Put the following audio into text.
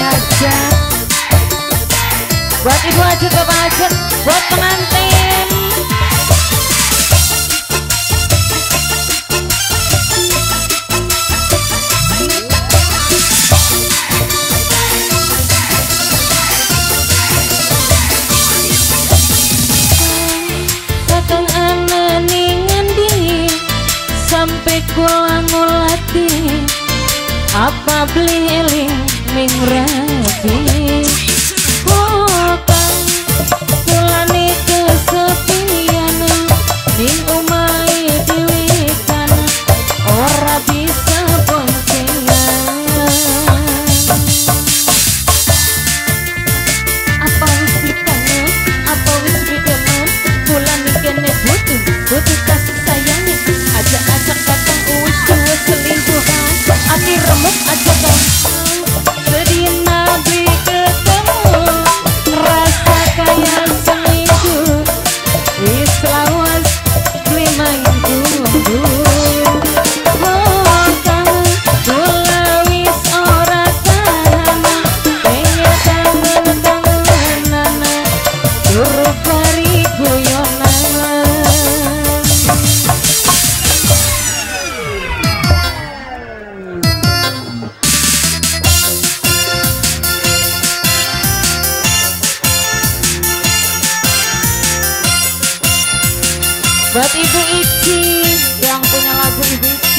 aja. Buat ibu Ajut, bapak Ajut, buat pengantin. Kadang ana ningandi sampai kula ngulati apa beli eling ning rabi. Kulane kesepian ning omahe dhewe kan ora bisa boncengan. Apa wis dikangen, apa wis didemen, kulane kene butuh kasih sayang. Ajak-ajak datang wis dua selingkuhan, ati remuk aja kan. Sedih nabi ketemu rasa kayak seminggu wis lawas beli main kundur. Oh kang kula wis ora tahan pengen tangan-tanganan suruh bari guyonan. Buat Ibu Ici yang punya lagu Ibu Ici.